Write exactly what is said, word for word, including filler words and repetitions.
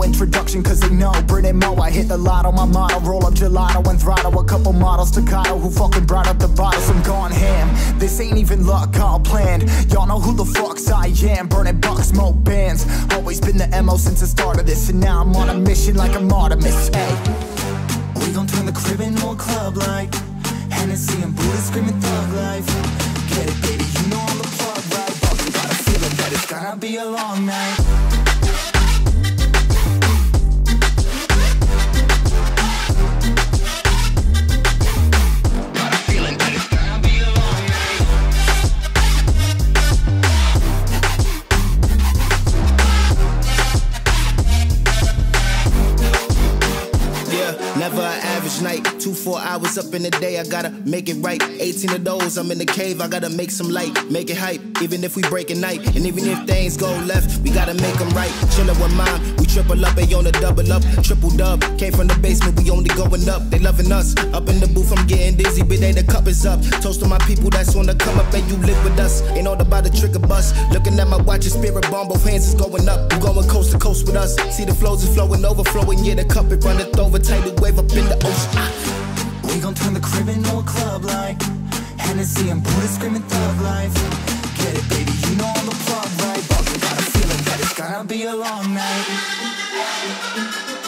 introduction, cause they know Brit and Mo, I hit the lotto, my motto. Roll up gelato and throttle a couple models staccato who fucking brought up the bottles. I'm gone ham, this ain't even luck, all planned. Y'all know who the fucks I am. Burning bucks, smoke bands. Always been the M O since the start of this, and now I'm on a mission like I'm Artemis. Hey, we gon' turn the crib into a club like Hennessy and Buddha screaming thug life. Get it, baby, you know I'm the plug, right? But you got a feeling that it's gonna be a long night. Never an average night, two, four hours up in the day, I gotta make it right. eighteen of those, I'm in the cave, I gotta make some light, make it hype, even if we break a night. And even if things go left, we gotta make them right. Chillin' with mine, we triple up, they on the double up, triple dub. Came from the basement, we only going up, they loving us. Up in the booth, I'm getting dizzy, but they the cup is up. Toast to my people that's on the come up, and you live with us. Ain't all about the trigger bus. Looking at my watch, your spirit bomb, both hands is going up. You going coast to coast with us. See the flows is flowing, overflowing, yeah, the cup it runneth over, tidal wave up in the ocean. Ah. We gon' turn the crib into a club like Hennessy and Buddha screaming thug life. Get it, baby, you know I'm the plug, right? But you got a feeling that it's gonna be a long night.